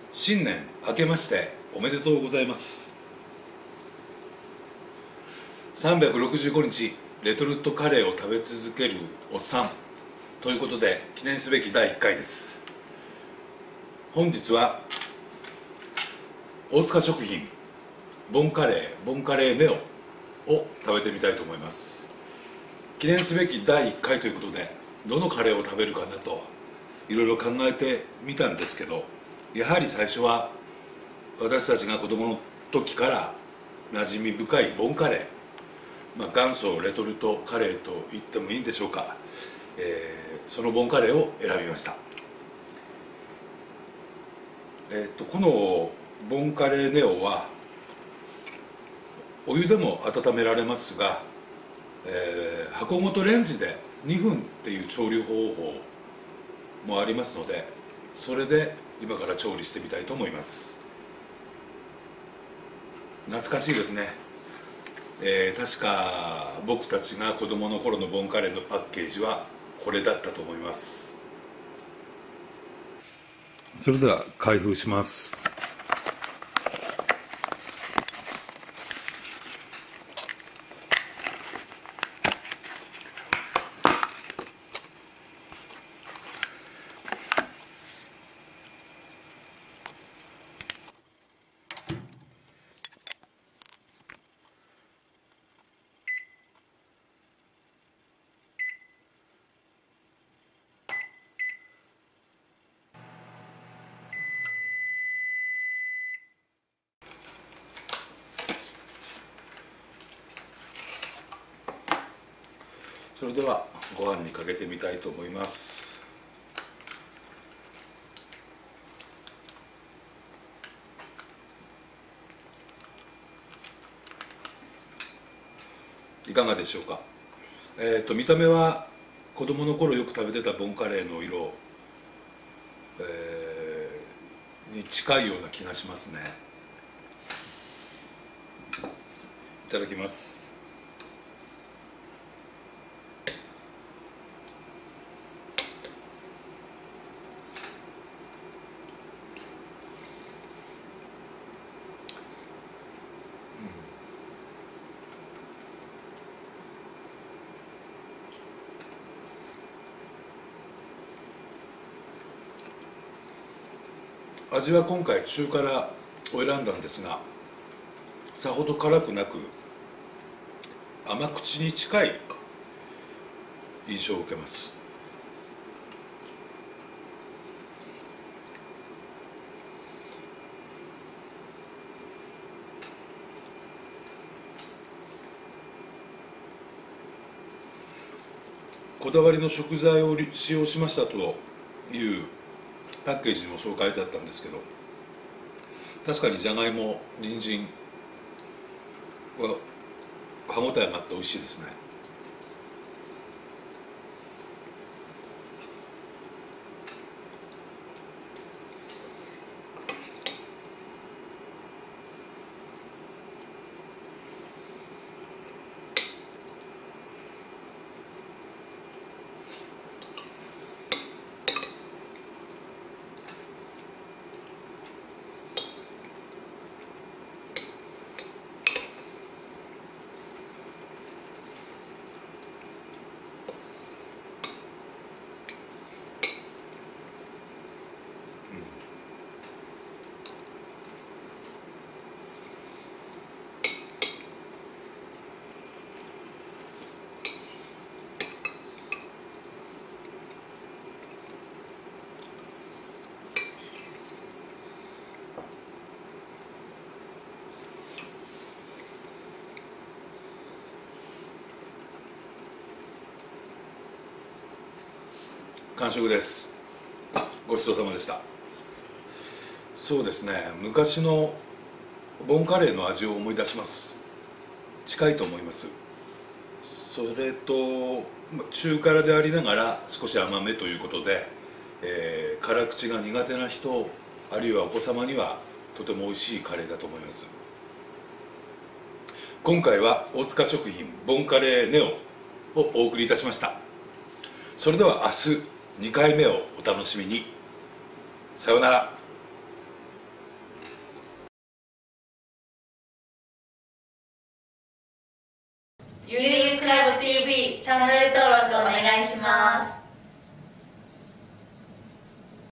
新年明けましておめでとうございます。365日レトルトカレーを食べ続けるおっさんということで、記念すべき第1回です。本日は大塚食品ボンカレーネオを食べてみたいと思います。記念すべき第1回ということで、どのカレーを食べるかなといろいろ考えてみたんですけど、やはり最初は私たちが子供の時から馴染み深いボンカレー、元祖レトルトカレーと言ってもいいんでしょうか、そのボンカレーを選びました。このボンカレーネオはお湯でも温められますが、箱ごとレンジで2分っていう調理方法もありますので、それで今から調理してみたいと思います。懐かしいですね。確か僕たちが子供の頃のボンカレーのパッケージはこれだったと思います。それでは開封します。それではご飯にかけてみたいと思います。いかがでしょうか。見た目は子供の頃よく食べてたボンカレーの色、に近いような気がしますね。いただきます。味は今回中辛を選んだんですが、さほど辛くなく甘口に近い印象を受けます。こだわりの食材を使用しましたというパッケージにもそう書いてあったんですけど、確かにじゃがいも、人参は歯ごたえがあって美味しいですね。完食です。ごちそうさまでした。そうですね、昔のボンカレーの味を思い出します。近いと思います。それと中辛でありながら少し甘めということで、辛口が苦手な人あるいはお子様にはとても美味しいカレーだと思います。今回は大塚食品ボンカレーネオをお送りいたしました。それでは明日2回目をお楽しみに。さようなら。 ゆうゆうクラブ TV チャンネル登録お願いします。